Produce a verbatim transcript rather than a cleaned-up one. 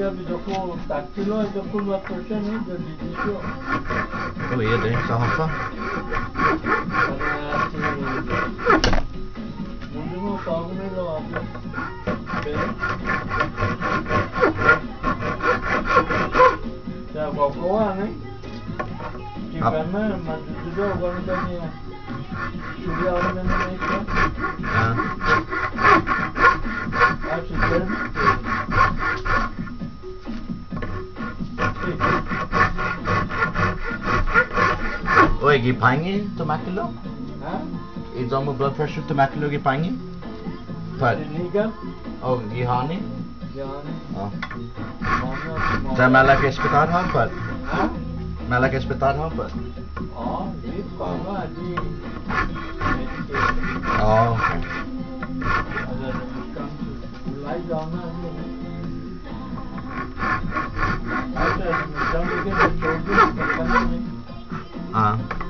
Tiga bidoko tak kilo itu pun buat persen ni jadi disyo. Oh iya deh, sama apa? Karena si mungkin mau tahu ni lo apa? Ya bawa ni. Jika mana mandu juga orang tanya. Sudah orang Indonesia. Ah. Asyik. Oi, gi pangi tomakilo? Ha? Ito mo blood pressure tomakilo gi pangi? Pat. Niga? Oh, gi hani? Yani. Oh. Mana? Så malak hospital har pat. Ha? Malak hospital har pat. Oh, di kalau di. Oh, okay. Ada kan mulai jalan ni. Ada macam ni kita cuba ni. Ah.